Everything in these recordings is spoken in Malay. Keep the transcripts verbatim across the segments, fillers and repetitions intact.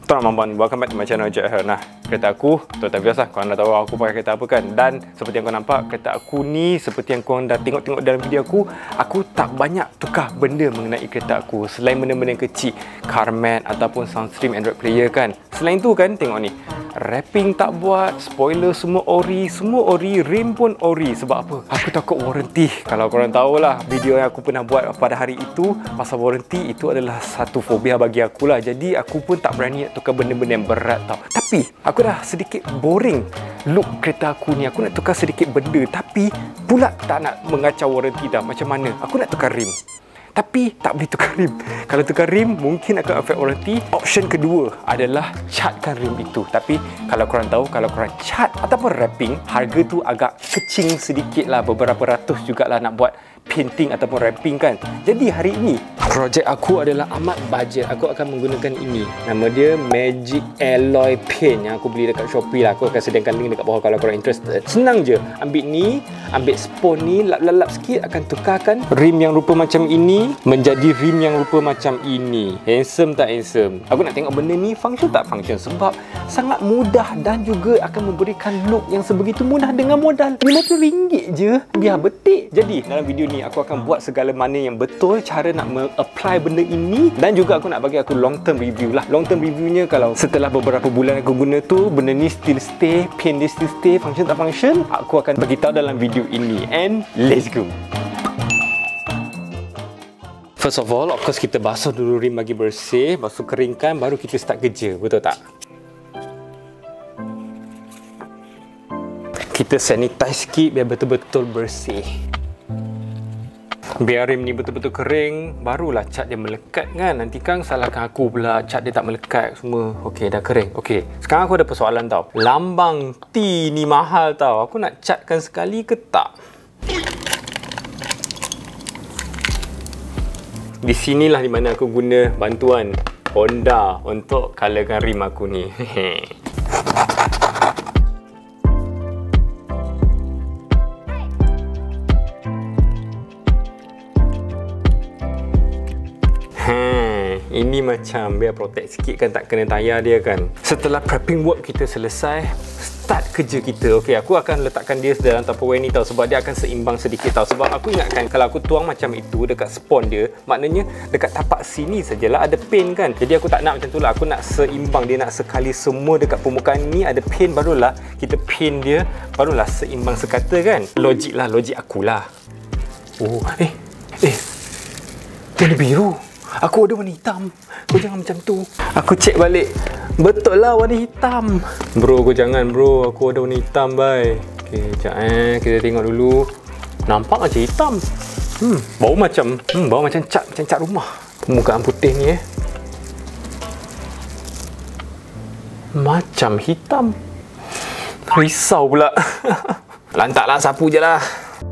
Selamat malam, welcome back to my channel Jack Her. Nah, kereta aku, tuan-tuan biasa, korang dah tahu aku pakai kereta apa kan. Dan seperti yang korang nampak, kereta aku ni, seperti yang korang dah tengok-tengok dalam video aku, aku tak banyak tukar benda mengenai kereta aku. Selain benda-benda yang kecil, car mat ataupun soundstream Android player kan. Selain tu kan, tengok ni, wrapping tak buat, spoiler semua ori, semua ori, rim pun ori. Sebab apa? Aku takut warranty. Kalau korang tahulah, video yang aku pernah buat pada hari itu, pasal warranty, itu adalah satu fobia bagi aku lah. Jadi, aku pun tak berani nak tukar benda-benda yang berat tau. Tapi aku dah sedikit boring look kereta aku ni. Aku nak tukar sedikit benda, tapi pula tak nak mengacau warranty dah. Macam mana? Aku nak tukar rim, tapi tak boleh tukar rim. Kalau tukar rim mungkin akan affect warranty. Option kedua adalah catkan rim itu. Tapi kalau korang tahu, kalau korang cat ataupun wrapping, harga tu agak kecing sedikit lah. Beberapa ratus jugalah nak buat painting ataupun wrapping kan. Jadi hari ini projek aku adalah amat bajet. Aku akan menggunakan ini. Nama dia Magic Alloy Paint yang aku beli dekat Shopee lah. Aku akan sediakan link dekat bawah kalau korang interested. Senang je. Ambil ni, ambil spon ni, lap-lap sikit, akan tukarkan rim yang rupa macam ini menjadi rim yang rupa macam ini. Handsome tak handsome? Aku nak tengok benda ni function tak function. Sebab sangat mudah dan juga akan memberikan look yang sebegitu mudah dengan modal lima puluh ringgit je. Biar betik. Jadi dalam video ni aku akan buat segala mana yang betul, cara nak apply benda ini, dan juga aku nak bagi aku long term review lah. Long term reviewnya kalau setelah beberapa bulan aku guna tu, benda ni still stay, paint dia still stay, function tak function, aku akan bagi tahu dalam video ini. And let's go. First of all, of course kita basuh dulu rim bagi bersih, basuh keringkan, baru kita start kerja, betul tak? Kita sanitize sikit biar betul-betul bersih. Biar rim ni betul-betul kering, barulah cat dia melekat kan. Nanti kan salahkan aku pula, cat dia tak melekat semua. Okey, dah kering. Okey, sekarang aku ada persoalan tau. Lambang T ni mahal tau. Aku nak catkan sekali ke tak? Di sinilah di mana aku guna bantuan Honda untuk colorkan rim aku ni. Ini macam biar protect sikit kan, tak kena tayar dia kan. Setelah prepping work kita selesai, start kerja kita. Okey, aku akan letakkan dia dalam Tupperware ni tau, sebab dia akan seimbang sedikit tau. Sebab aku ingatkan kalau aku tuang macam itu dekat spon dia, maknanya dekat tapak sini sajalah ada paint kan. Jadi aku tak nak macam tu lah. Aku nak seimbang, dia nak sekali semua dekat permukaan ni ada paint, barulah kita paint dia, barulah seimbang sekata kan. Logik lah, logik akulah. Oh, eh, eh, warna biru. Aku ada warna hitam. Kau jangan macam tu. Aku cek balik. Betul lah warna hitam. Bro, kau jangan bro. Aku ada warna hitam, bye. Okay, sekejap eh. Kita tengok dulu. Nampak macam hitam. Hmm, bau macam hmm, bau macam cat, macam cat rumah. Permukaan putih ni eh. Macam hitam. Risau pula. Lantaklah, sapu je lah.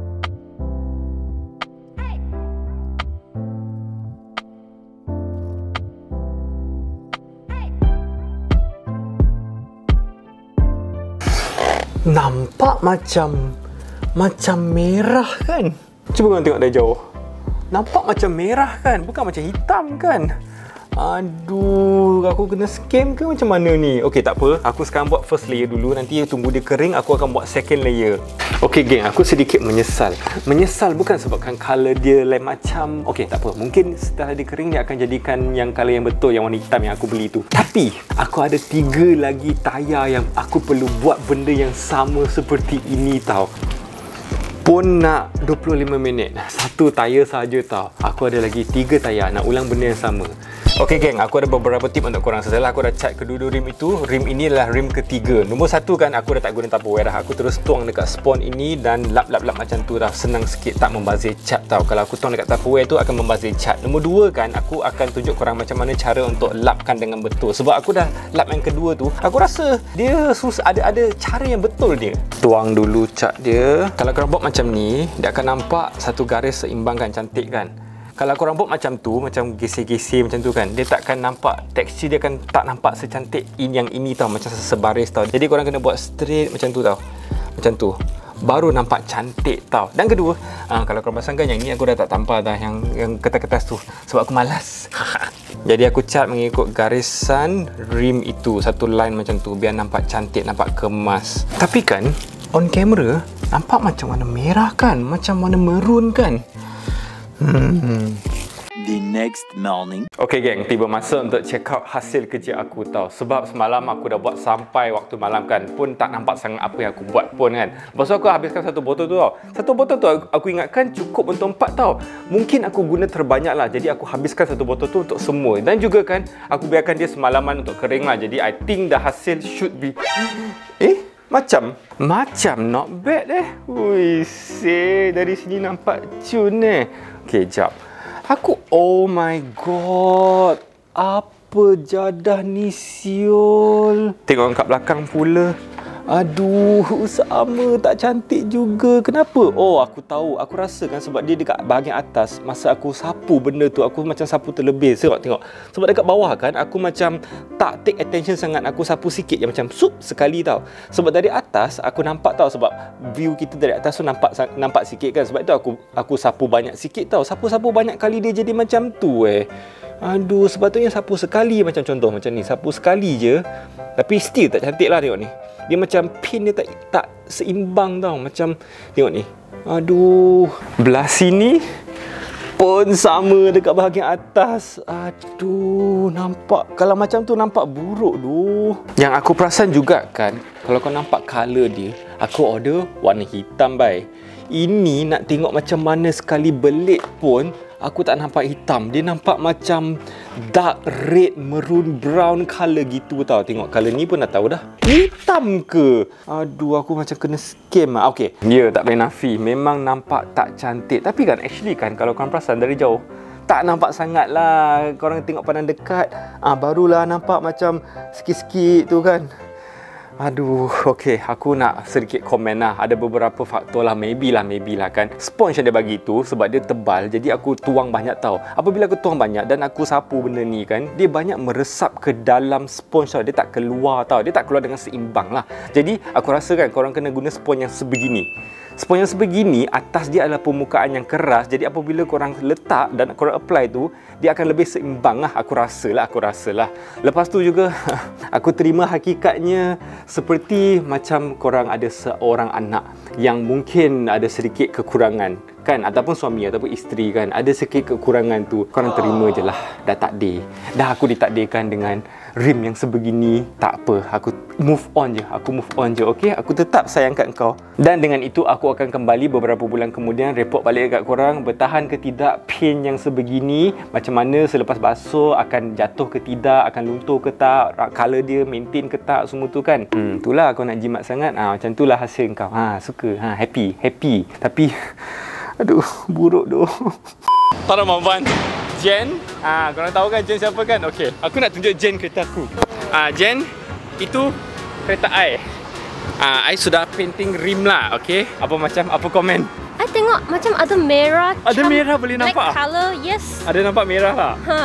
Nampak macam macam merah kan? Cuba korang tengok dari jauh. Nampak macam merah kan? Bukan macam hitam kan? Aduh, aku kena scam ke macam mana ni? Okey, tak apa. Aku sekarang buat first layer dulu. Nanti tunggu dia kering, aku akan buat second layer. Okey geng, aku sedikit menyesal. Menyesal bukan sebabkan colour dia lain macam. Okey, tak apa. Mungkin setelah dia kering, dia akan jadikan yang colour yang betul, yang warna hitam yang aku beli tu. Tapi, aku ada tiga lagi tayar yang aku perlu buat benda yang sama seperti ini tau. Pun nak dua puluh lima minit. Satu tayar saja tau. Aku ada lagi tiga tayar nak ulang benda yang sama. Okey geng, aku ada beberapa tip untuk korang. Setelah aku dah cat kedua-dua rim itu, rim ini adalah rim ketiga. Nombor satu kan, aku dah tak guna Tupperware dah. Aku terus tuang dekat spon ini dan lap-lap-lap macam tu dah. Senang sikit, tak membazir cat tau. Kalau aku tuang dekat Tupperware tu akan membazir cat. Nombor dua kan, aku akan tunjuk korang macam mana cara untuk lapkan dengan betul. Sebab aku dah lap yang kedua tu, aku rasa dia susah, ada ada cara yang betul dia. Tuang dulu cat dia. Kalau korang buat macam ni, dia akan nampak satu garis seimbang kan, cantik kan. Kalau korang buat macam tu, macam gesir-gesir macam tu kan, dia takkan nampak, tekstur dia akan tak nampak secantik in yang ini tau, macam sebaris tau. Jadi korang kena buat straight macam tu tau. Macam tu. Baru nampak cantik tau. Dan kedua, ha, kalau korang pasangkan yang ni, aku dah tak tampal dah yang yang kertas-kertas tu. Sebab aku malas. Jadi aku cat mengikut garisan rim itu, satu line macam tu biar nampak cantik, nampak kemas. Tapi kan on camera nampak macam warna merah kan, macam warna maroon kan. Hmm. The next morning. Okay geng, tiba masa untuk check out hasil kerja aku tau. Sebab semalam aku dah buat sampai waktu malam kan, pun tak nampak sangat apa yang aku buat pun kan. Lepas tu aku habiskan satu botol tu tau. Satu botol tu aku ingatkan cukup untuk empat tau. Mungkin aku guna terbanyak lah, jadi aku habiskan satu botol tu untuk semua. Dan juga kan, aku biarkan dia semalaman untuk kering lah. Jadi I think the hasil should be... Eh? Macam? Macam not bad eh. Ui, say, dari sini nampak cun eh. Okay, jap. Aku, oh my god, apa jadah ni siul. Tengok kat belakang pula. Aduh, sama, tak cantik juga. Kenapa? Oh, aku tahu. Aku rasa kan sebab dia dekat bahagian atas, masa aku sapu benda tu, aku macam sapu terlebih. Tengok, tengok. Sebab dekat bawah kan, aku macam tak take attention sangat. Aku sapu sikit je macam sup sekali tau. Sebab dari atas, aku nampak tau. Sebab view kita dari atas tu nampak nampak sikit kan. Sebab itu aku aku sapu banyak sikit tau. Sapu-sapu banyak kali dia jadi macam tu eh. Aduh, sepatutnya sapu sekali macam contoh macam ni. Sapu sekali je. Tapi still tak cantik lah tengok ni. Dia macam pin dia tak, tak seimbang tau. Macam tengok ni. Aduh. Belah sini pun sama dekat bahagian atas. Aduh, nampak. Kalau macam tu nampak buruk tu. Yang aku perasan juga kan, kalau kau nampak colour dia, aku order warna hitam bai. Ini nak tengok macam mana sekali belit pun aku tak nampak hitam. Dia nampak macam dark red, maroon, brown colour gitu tau. Tengok colour ni pun dah tahu dah. Hitam ke? Aduh, aku macam kena scam lah. Okay. Ya, yeah, tak boleh nafi. Memang nampak tak cantik. Tapi kan, actually kan, kalau korang perasan dari jauh, tak nampak sangat lah. Korang tengok pandang dekat, ah, barulah nampak macam sikit-sikit tu kan. Aduh, okay, aku nak sedikit komen lah. Ada beberapa faktor lah, maybe lah, maybe lah kan. Sponge yang dia bagi tu, sebab dia tebal, jadi aku tuang banyak tau. Apabila aku tuang banyak dan aku sapu benda ni kan, dia banyak meresap ke dalam sponge tau. Dia tak keluar tau, dia tak keluar dengan seimbang lah. Jadi, aku rasa kan korang kena guna sponge yang sebegini. Sponge yang sebegini, atas dia adalah permukaan yang keras. Jadi apabila korang letak dan korang apply tu, dia akan lebih seimbang lah. Aku rasa lah, aku rasa lah. Lepas tu juga, aku terima hakikatnya seperti macam korang ada seorang anak yang mungkin ada sedikit kekurangan kan, ataupun suami ataupun isteri kan, ada sedikit kekurangan tu, korang terima je lah. Dah takdir. Dah aku ditakdirkan dengan rim yang sebegini, tak apa, aku move on je, aku move on je, okey? Aku tetap sayang kat kau. Dan dengan itu aku akan kembali beberapa bulan kemudian report balik dekat korang bertahan ke tidak paint yang sebegini, macam mana selepas basuh akan jatuh ke tidak, akan luntur ke tak, colour dia maintain ke tak, semua tu kan. Hmm, itulah kau nak jimat sangat. Ha, macam itulah hasil kau. Ha, suka. Ha, happy, happy. Tapi aduh, buruk tu. Para Maman, Jen. Ah, korang tahu kan Jen siapa kan? Okey, aku nak tunjuk Jen kereta aku. Ah, Jen, itu kereta I. Ah, I sudah painting rim lah, okey? Apa macam apa komen? I tengok macam ada merah. Ada merah boleh nampak? Black colour, yes. Ada nampak merah lah. Ha.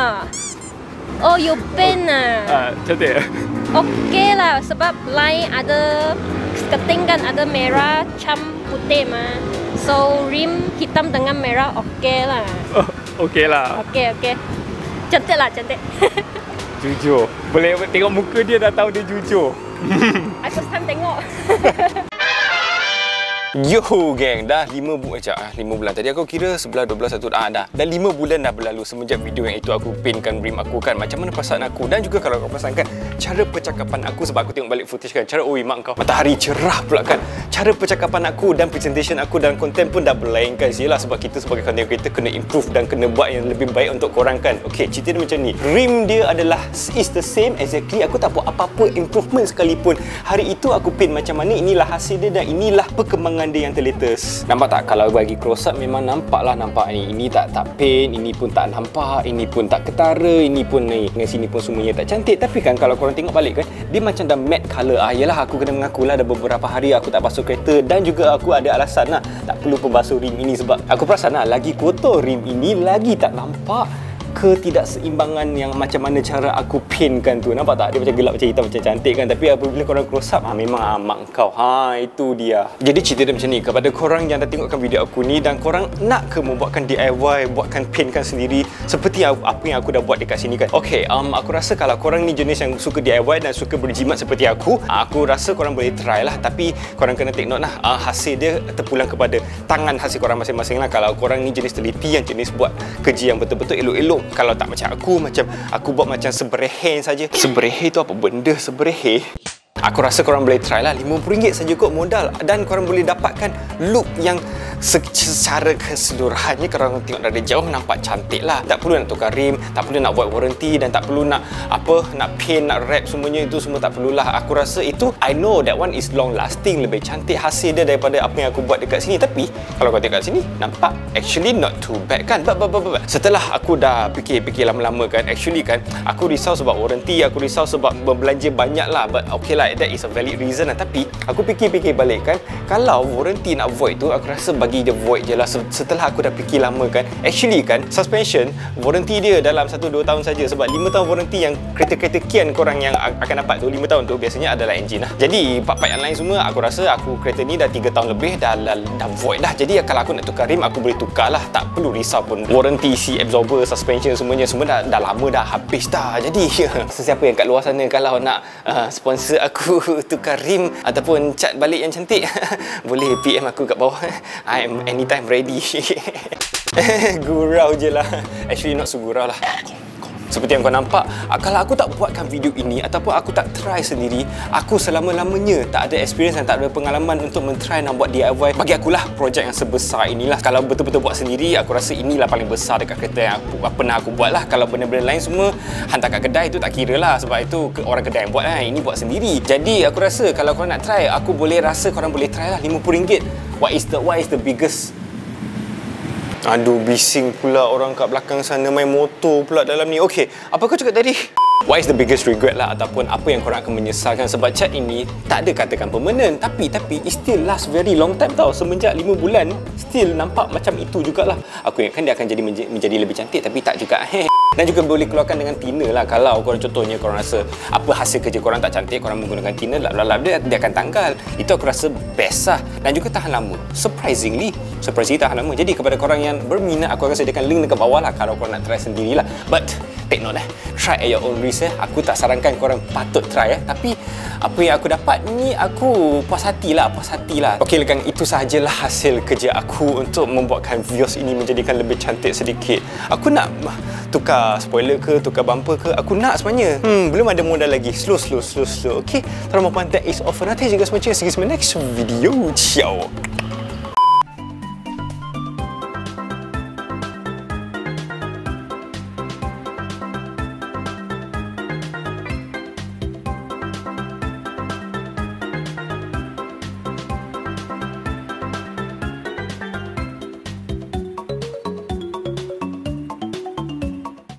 Oh, you paint ah. Ah, cantik. Okey lah, sebab line ada keting kan ada merah, cam putih mah. So rim hitam dengan merah okey lah. Oh, okey lah. Okey, okey. Cantik lah, cantik. Jujur. Boleh tengok muka dia dah tahu dia jujur. I first time tengok. Yo geng, dah lima bulan aja, lima bulan. Tadi aku kira sebelas, dua belas, satu, ah dah. Dah lima bulan dah berlalu semenjak video yang itu aku paintkan rim aku kan. Macam mana perasaan aku, dan juga kalau kau perasan kan, cara percakapan aku sebab aku tengok balik footage kan. Cara oi mak kau, matahari cerah pula kan. Cara percakapan aku dan presentation aku dan konten pun dah berlainkan. Yalah sebab kita sebagai content creator kena improve dan kena buat yang lebih baik untuk korang kan. Okey, cerita dia macam ni. Rim dia adalah is the same exactly. Aku tak buat apa-apa improvement sekalipun. Hari itu aku paint macam mana, inilah hasil dia dan inilah perkembangan dia yang terletas. Nampak tak? Kalau bagi close up memang nampak lah, nampak ni. Ini tak tak paint, ini pun tak nampak, ini pun tak ketara, ini pun ni. Dengan sini pun semuanya tak cantik. Tapi kan kalau korang tengok balik kan, dia macam dah matte colour. Ah, yalah aku kena mengaku lah, ada beberapa hari aku tak basuh kereta dan juga aku ada alasan lah tak perlu pembasuh rim ini sebab aku perasan lah lagi kotor rim ini lagi tak nampak ketidakseimbangan yang macam mana cara aku paintkan tu. Nampak tak? Dia macam gelap, macam hitam, macam cantik kan. Tapi apabila korang close up, ha, memang amak kau. Ha, itu dia. Jadi cerita dia macam ni. Kepada korang yang dah tengokkan video aku ni dan korang nak ke membuatkan D I Y, buatkan paintkan sendiri seperti apa yang aku dah buat dekat sini kan. Okay, um, aku rasa kalau korang ni jenis yang suka D I Y dan suka berjimat seperti aku, aku rasa korang boleh try lah. Tapi korang kena take note lah, uh, hasil dia terpulang kepada tangan hasil korang masing-masing lah. Kalau korang ni jenis teliti, yang jenis buat kerja yang betul-betul elok-elok. Kalau tak macam aku, macam aku buat macam seberehe saja. Seberehe tu apa benda seberehe? Aku rasa korang boleh try lah. lima puluh ringgit saja kot modal. Dan korang boleh dapatkan look yang secara keseluruhannya korang tengok dari jauh nampak cantik lah. Tak perlu nak tukar rim, tak perlu nak buat warranty, dan tak perlu nak apa, nak paint, nak wrap semuanya. Itu semua tak perlulah. Aku rasa itu, I know that one is long lasting, lebih cantik hasil dia daripada apa yang aku buat dekat sini. Tapi kalau kau tengok kat sini, nampak actually not too bad kan. But, but, but, but. Setelah aku dah fikir-fikir lama-lama kan, actually kan, aku risau sebab warranty, aku risau sebab berbelanja banyak lah. But okay lah, that is a valid reason lah. Tapi aku fikir-fikir balik kan, kalau warranty nak void tu, aku rasa bagi dia void je lah. Setelah aku dah fikir lama kan, actually kan, suspension warranty dia dalam satu dua tahun saja. Sebab lima tahun warranty yang kereta-kereta kian korang yang akan dapat tu, lima tahun tu biasanya adalah engine lah. Jadi part-part yang lain semua, aku rasa aku kereta ni dah tiga tahun lebih dah, dah, dah void dah. Jadi kalau aku nak tukar rim, aku boleh tukar lah. Tak perlu risau pun warranty si absorber, suspension semuanya, semua dah, dah lama dah habis dah. Jadi sesiapa yang kat luar sana kalau nak uh, sponsor aku tukar rim ataupun cat balik yang cantik, boleh P M aku kat bawah. I'm anytime ready. Gurau je lah. Actually not so gurau lah. Seperti yang kau nampak, kalau aku tak buatkan video ini ataupun aku tak try sendiri, aku selama-lamanya tak ada experience dan tak ada pengalaman untuk men-try nak buat D I Y. Bagi akulah projek yang sebesar inilah. Kalau betul-betul buat sendiri, aku rasa inilah paling besar dekat kereta yang aku, pernah aku buat lah. Kalau benda-benda lain semua hantar kat kedai tu tak kira lah, sebab itu orang kedai yang buat lah. Ini buat sendiri. Jadi aku rasa kalau korang nak try, aku boleh rasa korang boleh try lah. lima puluh ringgit. What is the, what is the biggest? Aduh, bising pula orang kat belakang sana main motor pula dalam ni. Okey, apa kau cakap tadi? What is the biggest regret lah, ataupun apa yang korang akan menyesalkan? Sebab cat ini tak ada katakan permanent, tapi tapi it still last very long time tau. Semenjak lima bulan still nampak macam itu jugalah. Aku ingatkan dia akan jadi menjadi lebih cantik, tapi tak juga. Dan juga boleh keluarkan dengan thinner lah. Kalau korang contohnya korang rasa apa hasil kerja korang tak cantik, korang menggunakan thinner, lap-lap dia, dia akan tanggal. Itu aku rasa best lah. Dan juga tahan lama. Surprisingly, surprisingly tahan lama. Jadi kepada korang yang berminat, aku akan sediakan link dekat bawah lah kalau korang nak try sendirilah. But take note eh, try at your own risk eh. Aku tak sarankan korang patut try eh. Tapi apa yang aku dapat ni, aku puas hati lah, puas hati lah. Okey, lekan itu sahajalah hasil kerja aku untuk membuatkan Vios ini menjadikan lebih cantik sedikit. Aku nak tukar spoiler ke, tukar bumper ke, aku nak sebenarnya. Hmm, belum ada modal lagi. Slow, slow, slow, slow. Okey, terima kasih. That is all for now. Terima kasih juga semua. See you in the next video. Ciao.